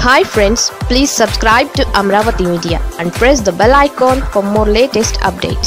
Hi friends, please subscribe to Amaravathi Media and press the bell icon for more latest updates.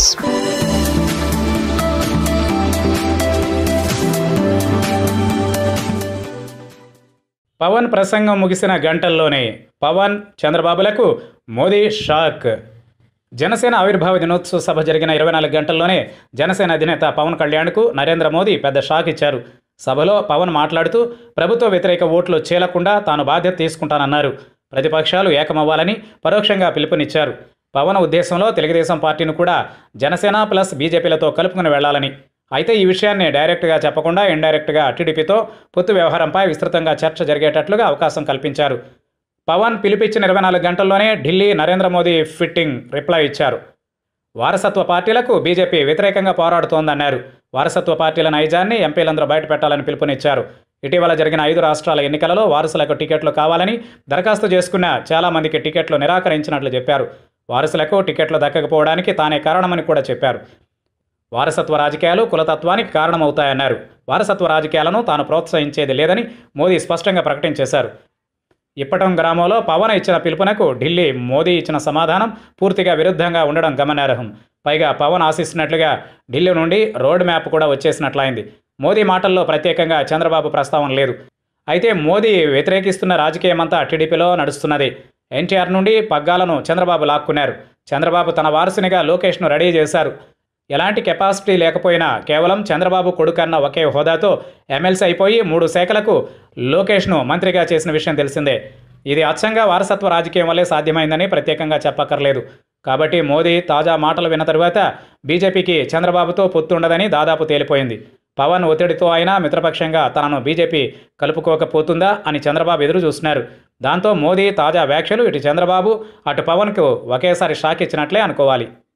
Pawan ప్రసంగం ముగిసిన గంటల్లోనే పవన్ చంద్రబాబులకు Modi shock. Janasena ఆవిర్భావ దినోత్సవ సభ జరిగిన 24 గంటల్లోనే జనసేన అధినేత పవన్ కళ్యాణ్కు నరేంద్ర మోదీ పెద్ద షాక్ ఇచ్చారు. సభలో పవన్ మాట్లాడుతూ ప్రభుత్వ వ్యతిరేక ఓట్లు చీలకుండా తాను బాధ్యత తీసుకుంటానన్నారు. ప్రతిపక్షాలు ఏకమవ్వాలని పరోక్షంగా పిలుపునిచ్చారు. పవన్ ఉద్దేశంలో తెలుగుదేశం పార్టీని కూడా జనసేన ప్లస్ బీజేపీలతో కలుపుకుని వెళ్లాలని. అయితే ఈ విషయాన్ని డైరెక్ట్గా చెప్పకుండా ఇండైరెక్ట్గా టీడీపీతో పొత్తు వ్యవహారంపై విస్తృతంగా చర్చ జరిగేటట్లుగా అవకాశం కల్పించారు. పవన్ పిలిపించిన 24 గంటల్లోనే ఢిల్లీ నరేంద్ర మోదీ ఫిట్టింగ్ రిప్లై ఇచ్చారు. వారసత్వ పార్టీలకు బీజేపీ వ్యతిరేకంగా పోరాడుతోందన్నారు. వారసత్వ పార్టీల నైజాన్ని ఎంపీలందరూ బయటపెట్టాలని పిలుపునిచ్చారు. ఇటీవల జరిగిన 5 రాష్ట్రాల ఎన్నికలలో వారసులకు టికెట్లు కావాలని దరఖాస్తు చేసుకున్న చాలామందికి టికెట్లు నిరాకరించినట్లు చెప్పారు. వారసులకు టికెట్లు దక్కకపోవడానికి తానే కారణమని కూడా చెప్పారు. వారసత్వ రాజకీయాలు కులతత్వానికి కారణమవుతాయన్నారు. వారసత్వ రాజకీయాలను తాను ప్రోత్సహించేది లేదని మోదీ స్పష్టంగా ప్రకటించేశారు. ఇప్పటం గ్రామంలో పవన్ ఇచ్చిన పిలుపునకు ఢిల్లీ మోదీ ఇచ్చిన సమాధానం పూర్తిగా విరుద్ధంగా ఉండడం గమనార్హం. పైగా పవన్ ఆశిస్తున్నట్లుగా ఢిల్లీ నుండి రోడ్ మ్యాప్ కూడా వచ్చేసినట్లయింది. మోదీ మాటల్లో ప్రత్యేకంగా చంద్రబాబు ప్రస్తావన లేదు. అయితే మోదీ వ్యతిరేకిస్తున్న రాజకీయమంతా టీడీపీలో నడుస్తున్నది. ఎన్టీఆర్ నుండి పగ్గాలను చంద్రబాబు లాక్కున్నారు. చంద్రబాబు తన వారసునిగా లోకేష్ను రెడీ చేశారు. ఎలాంటి కెపాసిటీ లేకపోయినా కేవలం చంద్రబాబు కొడుకన్న ఒకే హోదాతో ఎమ్మెల్సీ అయిపోయి 3 శాఖలకు లోకేష్ను మంత్రిగా చేసిన విషయం తెలిసిందే. ఇది అచ్చంగా వారసత్వ రాజకీయం వల్లే సాధ్యమైందని ప్రత్యేకంగా చెప్పక్కర్లేదు. కాబట్టి మోదీ తాజా మాటలు విన్న తరువాత బీజేపీకి చంద్రబాబుతో పొత్తుండదని దాదాపు తేలిపోయింది. పవన్ ఒత్తిడితో అయినా మిత్రపక్షంగా తనను బీజేపీ కలుపుకోకపోతుందా అని చంద్రబాబు ఎదురు చూస్తున్నారు. దాంతో మోదీ తాజా వ్యాఖ్యలు ఇటు చంద్రబాబు అటు పవన్కు ఒకేసారి షాక్ ఇచ్చినట్లే అనుకోవాలి.